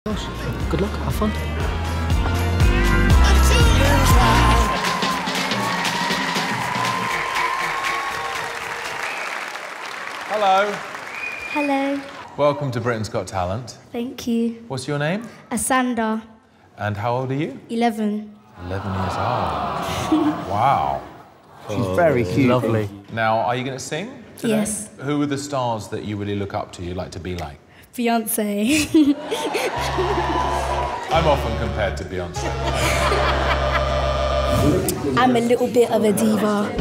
Good luck, have fun. Hello. Hello. Welcome to Britain's Got Talent. Thank you. What's your name? Asanda. And how old are you? 11. 11 years old. Wow. She's very cute. Lovely. Now, are you going to sing today? Yes. Who are the stars that you really look up to, you'd like to be like? Beyonce. I'm often compared to Beyonce. I'm a little bit of a diva.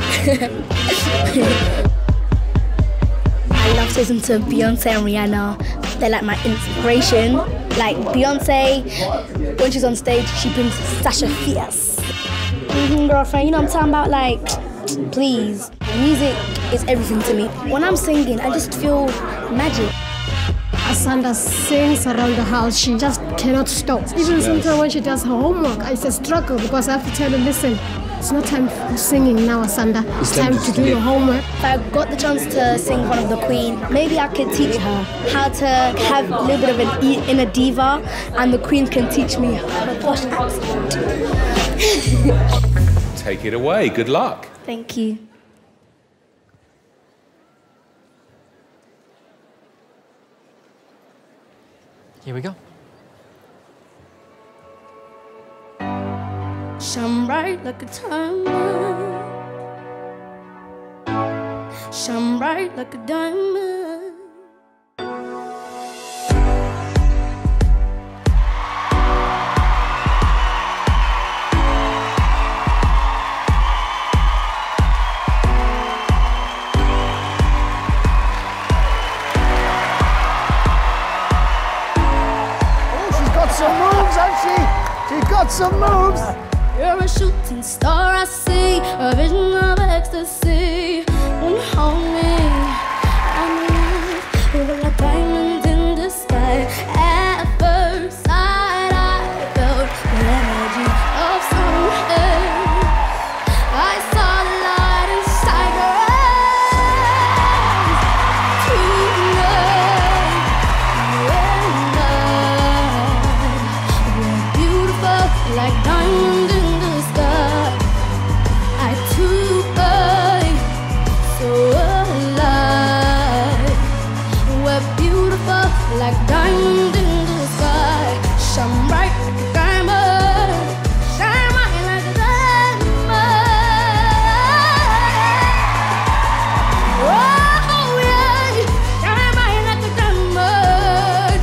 I love listening to Beyonce and Rihanna. They're like my inspiration. Like Beyonce, when she's on stage, she brings such a fierce. Girlfriend, you know what I'm talking about? Like, please. Music is everything to me. When I'm singing, I just feel magic. Asanda sings around the house. She just cannot stop. Even sometimes when she does her homework, it's a struggle because I have to tell her, listen, it's not time for singing now, Asanda. It's time to do your homework. If I got the chance to sing one of the Queen, maybe I could teach her how to have a little bit of an inner diva, and the Queen can teach me her posh accent. Take it away. Good luck. Thank you. Here we go. Shine bright like a diamond. Shine bright like a diamond. Some moves, hasn't she? She's got some moves. You're a shooting star, I see, a vision of ecstasy. When you hold me, I'm alive. You're like diamonds in the sky. At first sight, I felt the energy of sun. I saw the light inside your eyes. Tonight, we're beautiful like diamonds in the sky. I too so alive. We're beautiful like diamonds in the sky. Shine bright like a diamond. Shine bright like a diamond. Oh yeah, shine bright like a diamond.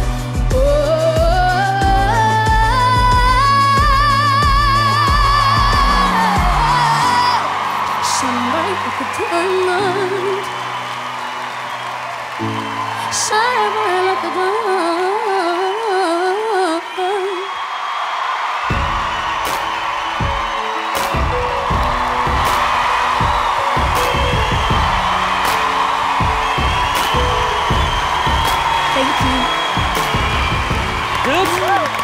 Shine bright like a diamond. Shine bright like a diamond. Thank you. Good.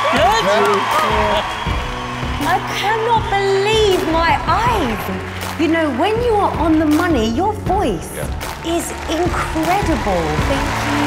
I cannot believe my eyes. You know, when you are on the money, your voice is incredible. Thank you.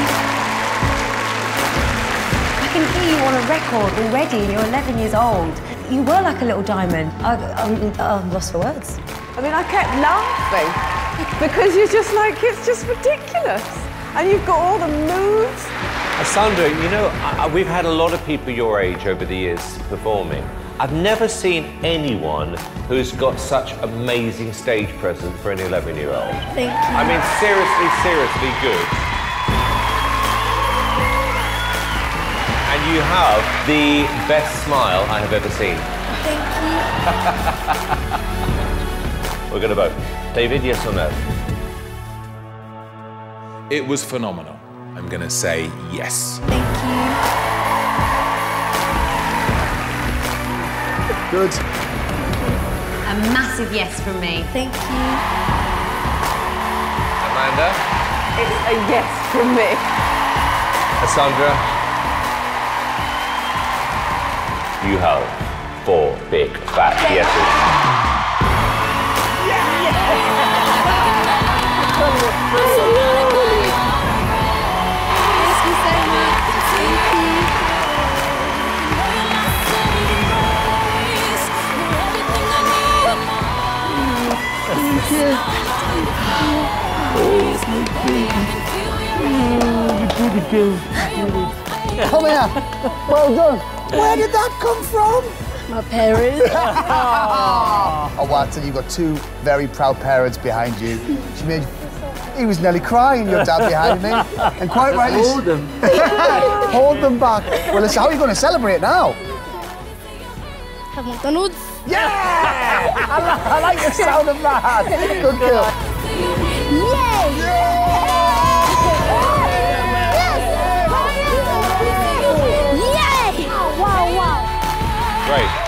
I can hear you on a record already, and you're 11 years old. You were like a little diamond. I'm lost for words. I mean, I kept laughing because you're just like, it's just ridiculous. And you've got all the moves. Asanda, you know, we've had a lot of people your age over the years performing. I've never seen anyone who's got such amazing stage presence for an 11-year-old. Thank you. I mean, seriously, seriously good. And you have the best smile I have ever seen. Thank you. We're going to vote. David, yes or no? It was phenomenal. I'm going to say yes. Thank you. Good. A massive yes from me. Thank you. Amanda? It's a yes from me. Asanda? You have 4 big fat yeses. Thank you so much. Thank you. Come here. Well done. Where did that come from? My parents. Oh, Watson, you've got two very proud parents behind you. She made. He was nearly crying, your dad behind me. And quite rightly. Hold them. Hold them back. Well, listen, how are you going to celebrate now? Have McDonald's. Yeah! I like the sound of that. Good girl. Yay! Yay! Wow, wow. Great.